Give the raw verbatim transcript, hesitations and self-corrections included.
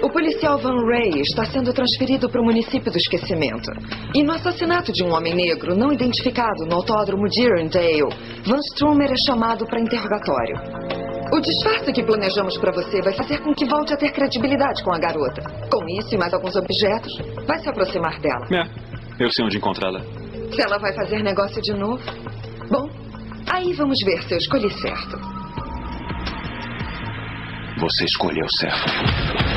O policial Van Ray está sendo transferido para o município do esquecimento. E no assassinato de um homem negro não identificado no autódromo de Irondale, Van Strummer é chamado para interrogatório. O disfarce que planejamos para você vai fazer com que volte a ter credibilidade com a garota. Com isso e mais alguns objetos, vai se aproximar dela. É, eu sei onde encontrá-la. Se ela vai fazer negócio de novo? Bom, aí vamos ver se eu escolhi certo. Você escolheu certo.